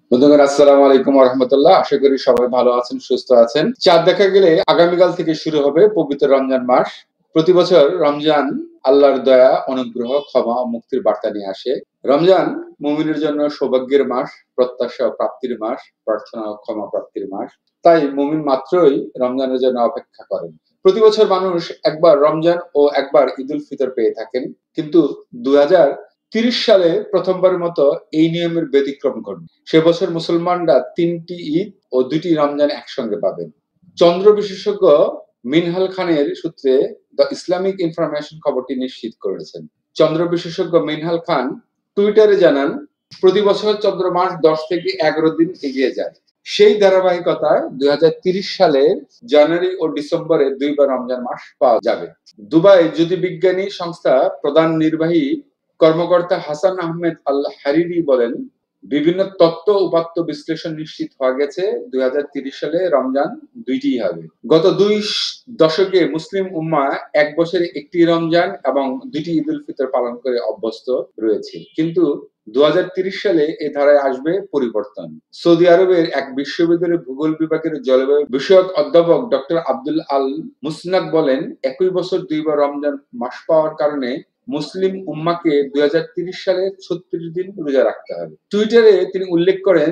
বন্ধুগণ, আসসালামু আলাইকুম ওয়া রাহমাতুল্লাহ। আশা করি সবাই ভালো আছেন, সুস্থ আছেন। চাঁদ দেখা গেলে আগামীকাল থেকে শুরু হবে পবিত্র রমজান মাস। প্রতি বছর রমজান আল্লাহর দয়া, অনুগ্রহ, ক্ষমা ও মুক্তির বার্তা নিয়ে আসে। রমজান মুমিনের জন্য সৌভাগ্যের মাস, প্রত্যাশা ও প্রাপ্তির মাস, প্রার্থনা ও ক্ষমা প্রাপ্তির মাস। তাই মুমিন মাত্রই রমজানের জন্য অপেক্ষা করেন। প্রতি বছর মানুষ একবার রমজান ও একবার ঈদুল ফিতর পেয়ে থাকেন, কিন্তু 2030 সালে প্রথমবারের মতো এই নিয়মের ব্যতিক্রম ঘটবে। সে বছর মুসলমানরা 3টি ঈদ ও 2টি রমজান একসঙ্গে পাবেন। চন্দ্র বিশেষজ্ঞ মিনহাল খানের সূত্রে দ্য ইসলামিক ইনফরমেশন খবরটি নিশ্চিত করেছেন। চন্দ্র বিশেষজ্ঞ মিনহাল খান টুইটারে জানান, প্রতি বছর চন্দ্র মাস 10 থেকে 11 দিন এগিয়ে যায়। সেই ধারাবাহিকতায় 2030 সালের জানুয়ারি ও ডিসেম্বরে দুইবার রমজান মাস পাওয়া যাবে। দুবাই জ্যোতির্বিজ্ঞানী সংস্থা প্রধান নির্বাহী কর্মকর্তা হাসান আহমেদ আল হারিরি বলেন, বিভিন্ন তত্ত্ব উপাত্ত বিশ্লেষণ নিশ্চিত হওয়া গেছে 2030 সালে রমজান দুইটিই হবে। গত 2 দশকে মুসলিম উম্মাহ এক বছরে একটি রমজান এবং 2টি ঈদুল ফিতর পালন করে অভ্যস্ত রয়েছে, কিন্তু 2030 সালে এ ধারায় আসবে পরিবর্তন। সৌদি আরবের এক বিশ্ববিদ্যালয়ের ভূগোল বিভাগের জলবায়ু বিষয়ক অধ্যাপক ডক্টর আব্দুল আল মুসনাদ বলেন, একই বছর দুইবার রমজান মাস পাওয়ার কারণে মুসলিম উম্মাকে 2030 সালে 36 দিন রোজা রাখতে হবে। টুইটারে তিনি উল্লেখ করেন,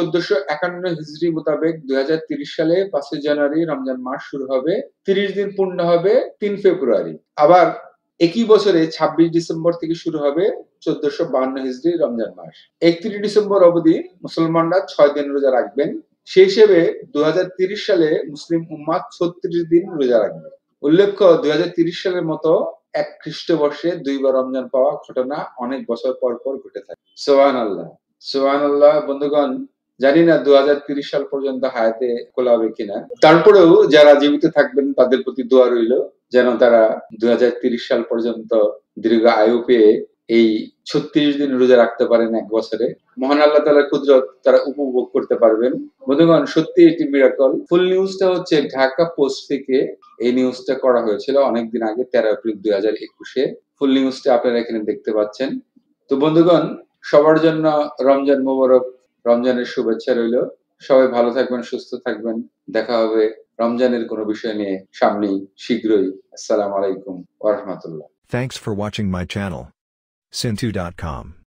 1451 হিজরি মোতাবেক 2030 সালে 5 জানুয়ারি রমজান মাস শুরু হবে, 30 দিন পূর্ণ হবে 3 ফেব্রুয়ারি। আবার একই বছরে 26 ডিসেম্বর থেকে শুরু হবে 1452 হিজরি রমজান মাস। 31 ডিসেম্বর অবধি মুসলমানরা 6 দিন রোজা রাখবেন। সেই হিসেবে 2030 সালে মুসলিম উম্মাহ 36 দিন রোজা রাখবে। উল্লেখ্য, 2030 সালের মতো এক খ্রিস্টবর্ষে দুইবার রমজান পাওয়া ঘটনা অনেক বছর পর পর ঘটে থাকে। সুবহানাল্লাহ, সুবহানাল্লাহ। বন্ধুগণ, জানি না 2030 সাল পর্যন্ত হায়াতে কোলাবে কিনা। তারপরেও যারা জীবিত থাকবেন তাদের প্রতি দোয়া রইল, যেন তারা 2030 সাল পর্যন্ত দীর্ঘ আয়ু পেয়ে এই 36 দিন রোজা রাখতে পারেন এক বছরে। মহান আল্লাহ তাআলার কুদরত তারা উপভোগ করতে পারবেন। বন্ধুগণ, সত্যি এটি মিরাকল। ফুল নিউজটা হচ্ছে ঢাকা পোস্ট থেকে এই নিউজটা করা হয়েছিল অনেকদিন আগে, 13 এপ্রিল 2021-এ। ফুল নিউজটা আপনারা এখানে দেখতে পাচ্ছেন। তো বন্ধুগণ, সবার জন্য রমজান মোবারক, রমজানের শুভেচ্ছা রইল। সবাই ভালো থাকবেন, সুস্থ থাকবেন। দেখা হবে রমজানের কোনো বিষয় নিয়ে সামনেই, শীঘ্রই। আসসালামু আলাইকুম ওয়া রাহমাতুল্লাহ। Thanks for watching my channel. Sintu.com